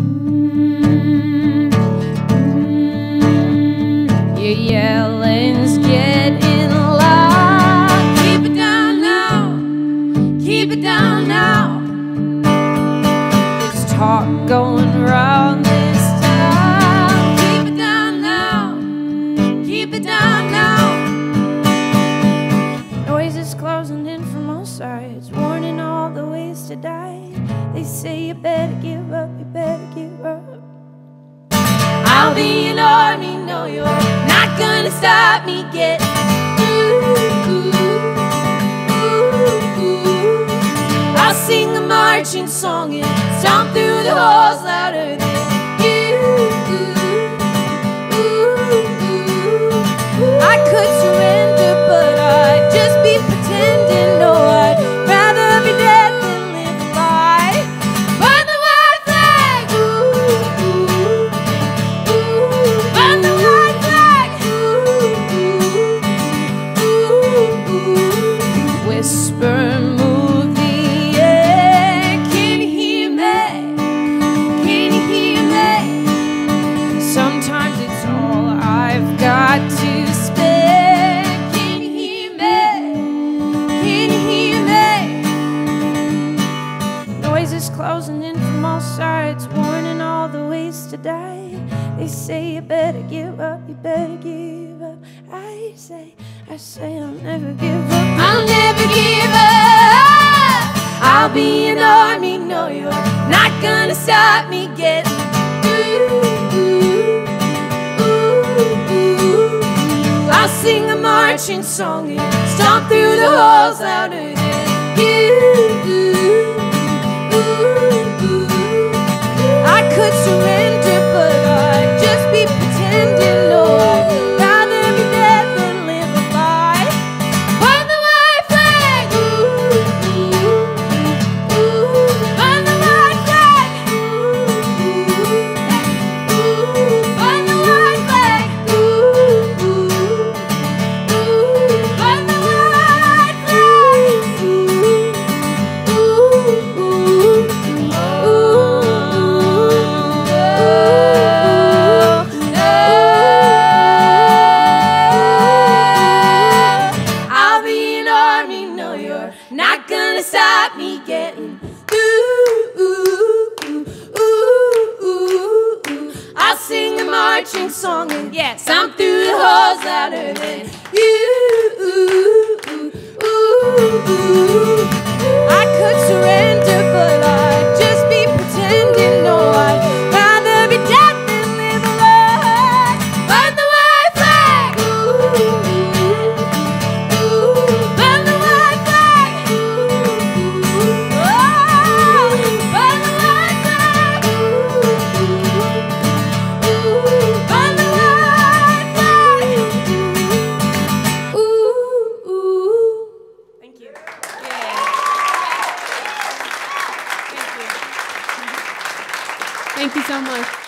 Your yelling's getting loud. Keep it down now, keep it down now. There's talk going round this town. Keep it down now, keep it down now. Noise is closing in from all sides, warning all the ways to die. They say you better give up, you better give up. I'll be an army, no, you're not gonna stop me getting I'll sing a marching song and stomp through the halls louder than you. I could surrender, but I'd just be pretending. No, I'd rather be dead than live a lie. Burn the white flag, burn the white flag. Whisper, move the air. Can you hear me? Can you hear me? Sometimes it's all I've got to spare. Can you hear me? Can you hear me? Noise is closing in from all sides, warning all the ways to die. They say you better give up, you better give up. I say I'll never give up. I'll never give up. I'll be an army, no, you're not gonna stop me getting I'll sing a marching song and stomp through the halls louder than you. I could surrender, but I'd just be pretending. No, I'd rather be dead than live a lie. Burn the white flag, burn the white flag, burn the white flag, burn the white I'll be an army, no, you're not gonna stop me getting I'll sing a marching song and stomp through the halls louder than you. I could surrender, but I'd just be pretending. No, I'd rather be dead than live alive. Burn the white flag, burn the white flag, burn the white flag, burn the white flag. Thank you. Thank you so much.